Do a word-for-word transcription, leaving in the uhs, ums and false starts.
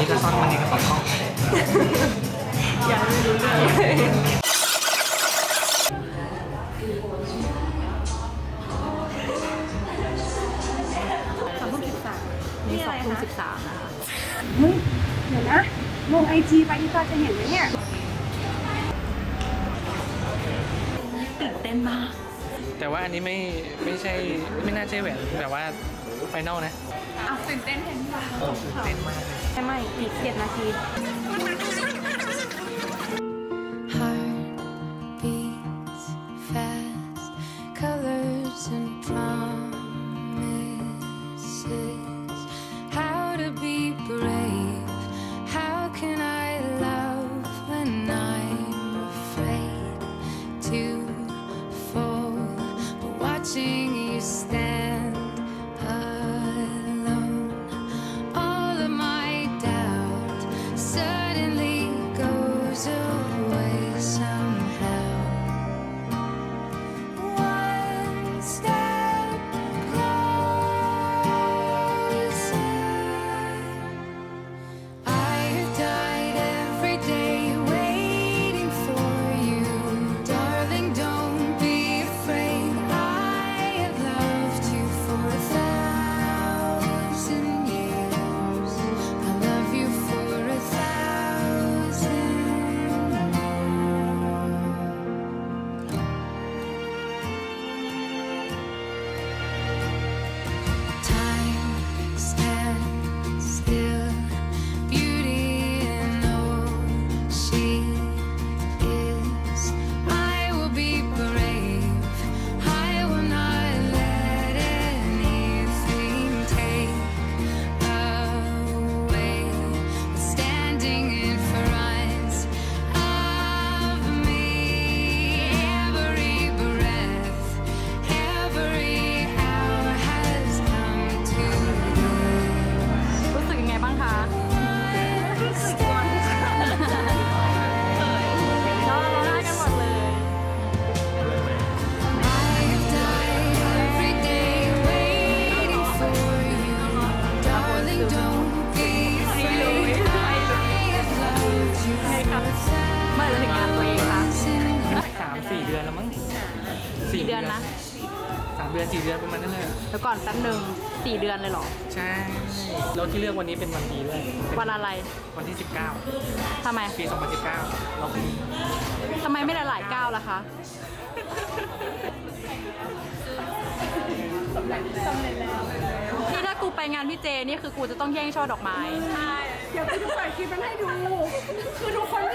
นี้ก็ซ่อนมันในกระเป๋ากล้องอย่าไม่รู้เลยสองทุ่มสิบสามนี่สองทุ่มสิบสามนะคะเฮ้ยเดี๋ยวนะลงไอจีไปที่ตาจะเห็นไหมเนี่ยตื่นเต้นมากแต่ว่าอันนี้ไม่ไม่ใช่ไม่น่าใช่แหวนแบบว่าไฟนอลนะอ้าวตื่นเต้นแทนที่เราตื่นเต้นมากใช่ไหมอีกเจ็ดนาทีสี่เดือนนะสามเดือนสี่เดือนประมาณนั้นเลยแล้วก่อนแป๊บหนึ่งสี่เดือนเลยหรอใช่แล้วที่เลือกวันนี้เป็นวันดีด้วยวันอะไรวันที่สิบเก้าทำไมปีสองพันสิบเก้าเราทำไมไม่หลายๆเก้าล่ะคะสำเร็จสำเร็จแล้วนี่ถ้ากูไปงานพี่เจนี่คือกูจะต้องแย่งช่อดอกไม้ใช่เดี๋ยวไปดูถ่ายคลิปมันให้ดูคือทุกคน